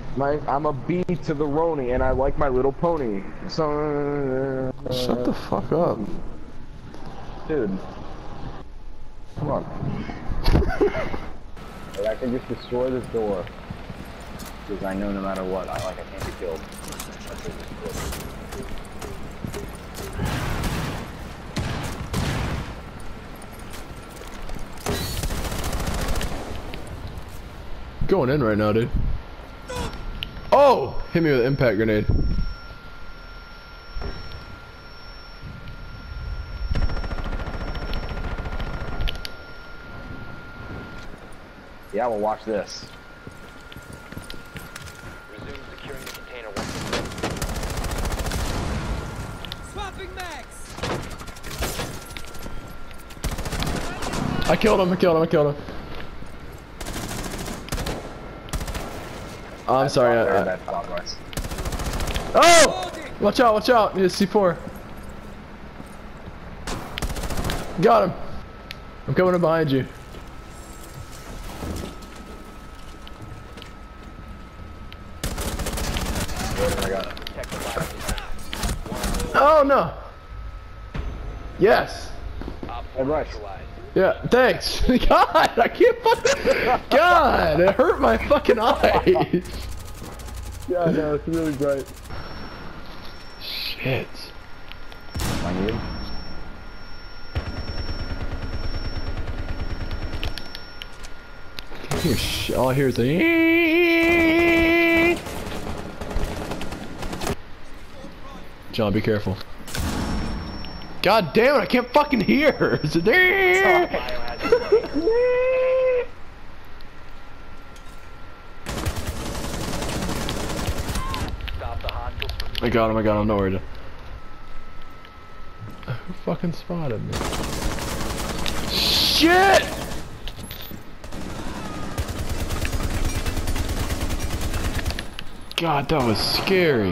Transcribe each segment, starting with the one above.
I'm a B to the Roni, and I like My Little Pony. So. Shut the fuck up. Dude. Come on. Like, I can just destroy this door. Because I know no matter what, I can't be killed. Going in right now, dude. Oh! Hit me with an impact grenade. Yeah, well, watch this. Resume securing the container once again. Swapping mags. I killed him, I killed him, I killed him. Oh, I'm sorry. Oh! Watch out, watch out. Need a C4. Got him. I'm coming in behind you. Oh no! Yes! Yeah, thanks! God, I can't fucking... God, it hurt my fucking eyes! Yeah, I know, it's really bright. Shit. I need. All I hear is a... John, be careful. God damn it, I can't fucking hear! It's a... I got him, I'm not worried. Who fucking spotted me? Shit! God, that was scary.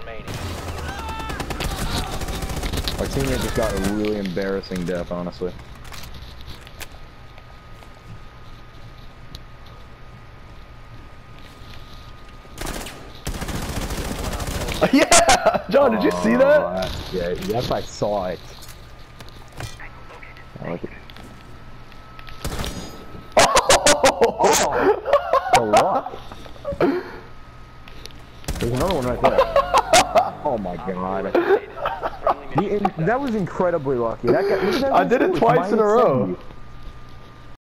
Our teammate just got a really embarrassing death, honestly. Yeah! John, did you see that? Yeah, yes, I saw it. I like it. Oh! The luck! There's another one right there. Oh my god. That was incredibly lucky. That guy, I did it twice in a row.